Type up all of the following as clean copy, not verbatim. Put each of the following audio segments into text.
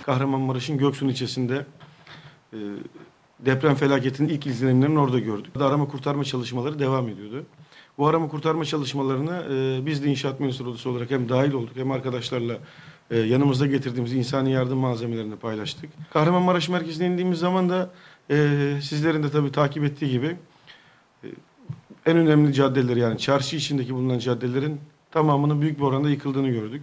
Kahramanmaraş'ın Göksun ilçesinde deprem felaketinin ilk izlenimlerini orada gördük. Arama kurtarma çalışmaları devam ediyordu. Bu arama kurtarma çalışmalarına biz de İnşaat Mühendisleri Odası olarak hem dahil olduk hem arkadaşlarla yanımızda getirdiğimiz insani yardım malzemelerini paylaştık. Kahramanmaraş merkezine indiğimiz zaman da sizlerin de tabii takip ettiği gibi en önemli caddeleri, yani çarşı içindeki bulunan caddelerin tamamının büyük bir oranda yıkıldığını gördük.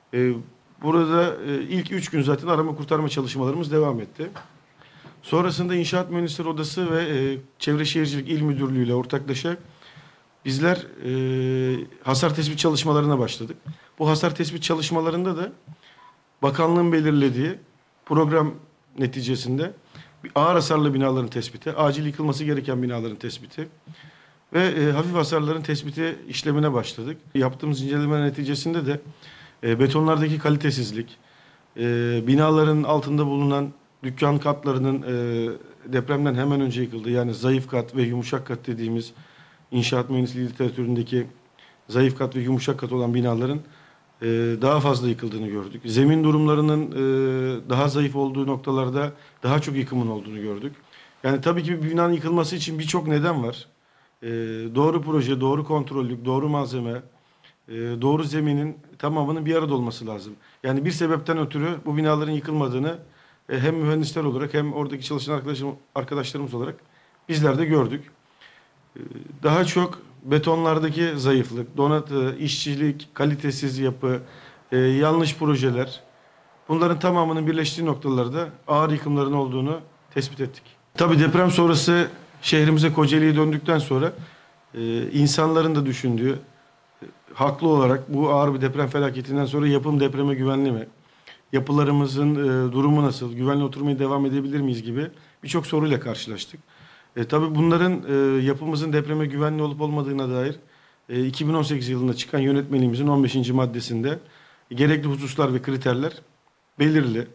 Burada ilk 3 gün zaten arama kurtarma çalışmalarımız devam etti. Sonrasında İnşaat Mühendisleri Odası ve Çevre Şehircilik İl Müdürlüğü ile ortaklaşa bizler hasar tespit çalışmalarına başladık. Bu hasar tespit çalışmalarında da bakanlığın belirlediği program neticesinde ağır hasarlı binaların tespiti, acil yıkılması gereken binaların tespiti ve hafif hasarların tespiti işlemine başladık. Yaptığımız inceleme neticesinde de betonlardaki kalitesizlik, binaların altında bulunan dükkan katlarının depremden hemen önce yıkıldığı, yani zayıf kat ve yumuşak kat dediğimiz inşaat mühendisliği literatüründeki zayıf kat ve yumuşak kat olan binaların daha fazla yıkıldığını gördük. Zemin durumlarının daha zayıf olduğu noktalarda daha çok yıkımın olduğunu gördük. Yani tabii ki bir binanın yıkılması için birçok neden var. Doğru proje, doğru kontrollük, doğru malzeme, doğru zeminin tamamının bir arada olması lazım. Yani bir sebepten ötürü bu binaların yıkılmadığını hem mühendisler olarak hem oradaki çalışan arkadaşlarımız olarak bizler de gördük. Daha çok betonlardaki zayıflık, donatı, işçilik, kalitesiz yapı, yanlış projeler, bunların tamamının birleştiği noktalarda ağır yıkımların olduğunu tespit ettik. Tabii deprem sonrası şehrimize, Kocaeli'ye döndükten sonra insanların da düşündüğü, haklı olarak bu ağır bir deprem felaketinden sonra yapım depreme güvenli mi? Yapılarımızın durumu nasıl? Güvenli oturmaya devam edebilir miyiz gibi birçok soruyla karşılaştık. Tabii bunların yapımızın depreme güvenli olup olmadığına dair 2018 yılında çıkan yönetmeliğimizin 15. maddesinde gerekli hususlar ve kriterler belirli.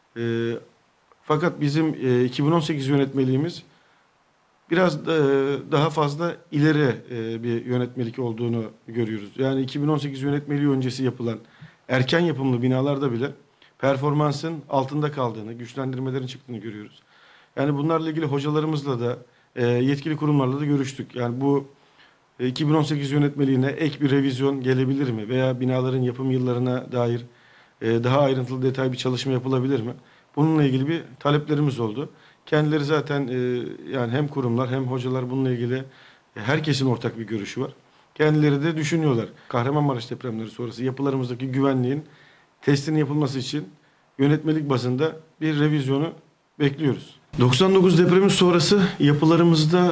Fakat bizim 2018 yönetmeliğimiz biraz daha fazla ileri bir yönetmelik olduğunu görüyoruz. Yani 2018 yönetmeliği öncesi yapılan erken yapımlı binalarda bile performansın altında kaldığını, güçlendirmelerin çıktığını görüyoruz. Yani bunlarla ilgili hocalarımızla da yetkili kurumlarla da görüştük. Yani bu 2018 yönetmeliğine ek bir revizyon gelebilir mi? Veya binaların yapım yıllarına dair daha ayrıntılı detay bir çalışma yapılabilir mi? Bununla ilgili bir taleplerimiz oldu. Kendileri zaten yani hem kurumlar hem hocalar bununla ilgili herkesin ortak bir görüşü var. Kendileri de düşünüyorlar. Kahramanmaraş depremleri sonrası yapılarımızdaki güvenliğin testinin yapılması için yönetmelik bazında bir revizyonu bekliyoruz. 99 depremi sonrası yapılarımızda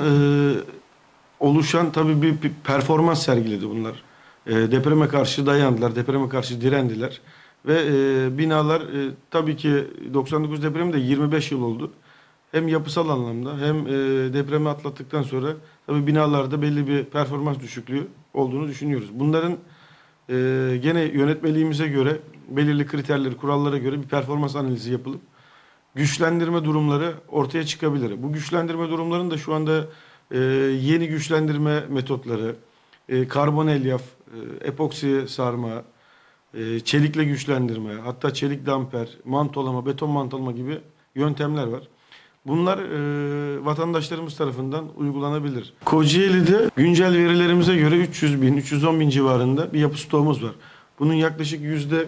oluşan tabii bir performans sergiledi bunlar. Depreme karşı dayandılar, depreme karşı direndiler. Ve binalar tabii ki 99 depremi de 25 yıl oldu. Hem yapısal anlamda hem depremi atlattıktan sonra tabii binalarda belli bir performans düşüklüğü olduğunu düşünüyoruz. Bunların gene yönetmeliğimize göre belirli kriterleri, kurallara göre bir performans analizi yapılıp güçlendirme durumları ortaya çıkabilir. Bu güçlendirme durumlarının da şu anda yeni güçlendirme metotları, karbon elyaf, epoksi sarma, çelikle güçlendirme, hatta çelik damper, mantolama, beton mantolama gibi yöntemler var. Bunlar vatandaşlarımız tarafından uygulanabilir. Kocaeli'de güncel verilerimize göre 300 bin, 310 bin civarında bir yapı stoğumuz var. Bunun yaklaşık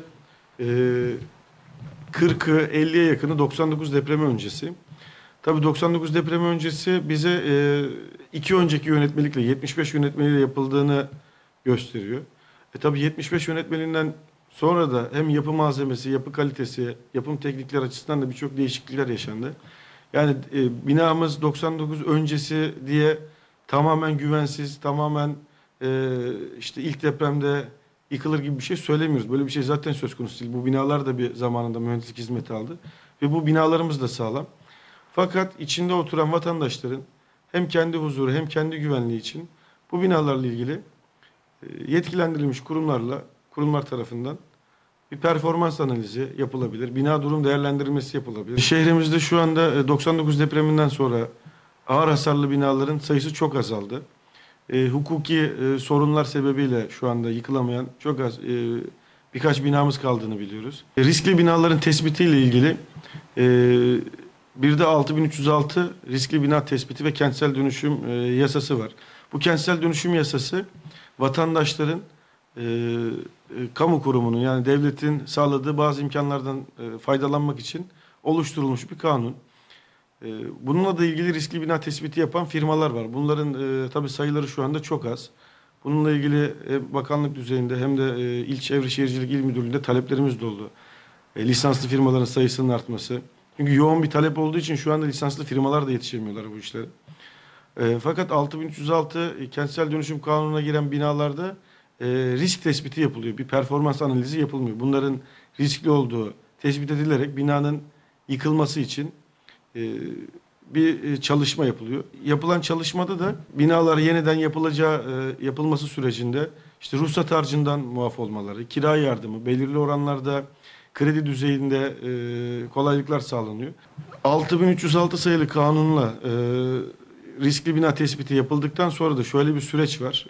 %40'ı, 50'ye yakını 99 depremi öncesi. Tabii 99 depremi öncesi bize iki önceki yönetmelikle, 75 yönetmeliğiyle yapıldığını gösteriyor. Tabii 75 yönetmeliğinden sonra da hem yapı malzemesi, yapı kalitesi, yapım teknikler açısından da birçok değişiklikler yaşandı. Yani binamız 99 öncesi diye tamamen güvensiz, tamamen işte ilk depremde yıkılır gibi bir şey söylemiyoruz. Böyle bir şey zaten söz konusu değil. Bu binalar da bir zamanında mühendislik hizmeti aldı. Ve bu binalarımız da sağlam. Fakat içinde oturan vatandaşların hem kendi huzuru hem kendi güvenliği için bu binalarla ilgili yetkilendirilmiş kurumlar tarafından bir performans analizi yapılabilir. Bina durum değerlendirilmesi yapılabilir. Şehrimizde şu anda 99 depreminden sonra ağır hasarlı binaların sayısı çok azaldı. Hukuki sorunlar sebebiyle şu anda yıkılamayan çok az birkaç binamız kaldığını biliyoruz. Riskli binaların tespitiyle ilgili Bir de 6306 riskli bina tespiti ve kentsel dönüşüm yasası var. Bu kentsel dönüşüm yasası vatandaşların kamu kurumunun yani devletin sağladığı bazı imkanlardan faydalanmak için oluşturulmuş bir kanun. Bununla da ilgili riskli bina tespiti yapan firmalar var. Bunların tabii sayıları şu anda çok az. Bununla ilgili bakanlık düzeyinde hem de İl Çevre Şehircilik İl Müdürlüğü'nde taleplerimiz de oldu. Lisanslı firmaların sayısının artması. Çünkü yoğun bir talep olduğu için şu anda lisanslı firmalar da yetişemiyorlar bu işlere. Fakat 6306 kentsel dönüşüm kanununa giren binalarda risk tespiti yapılıyor. Bir performans analizi yapılmıyor. Bunların riskli olduğu tespit edilerek binanın yıkılması için bir çalışma yapılıyor. Yapılan çalışmada da binalar yeniden yapılması sürecinde işte ruhsat harcından muaf olmaları, kira yardımı, belirli oranlarda kredi düzeyinde kolaylıklar sağlanıyor. 6306 sayılı kanunla riskli bina tespiti yapıldıktan sonra da şöyle bir süreç var.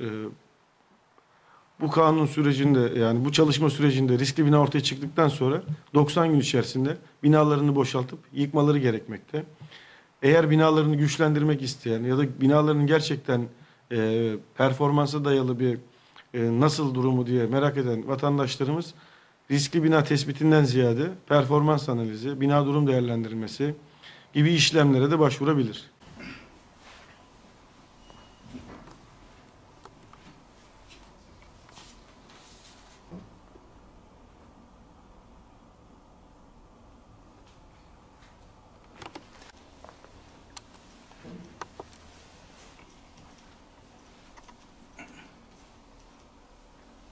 Bu kanun sürecinde yani bu çalışma sürecinde riskli bina ortaya çıktıktan sonra 90 gün içerisinde binalarını boşaltıp yıkmaları gerekmekte. Eğer binalarını güçlendirmek isteyen ya da binalarının gerçekten performansa dayalı bir nasıl durumu diye merak eden vatandaşlarımız riskli bina tespitinden ziyade performans analizi, bina durum değerlendirilmesi gibi işlemlere de başvurabilir.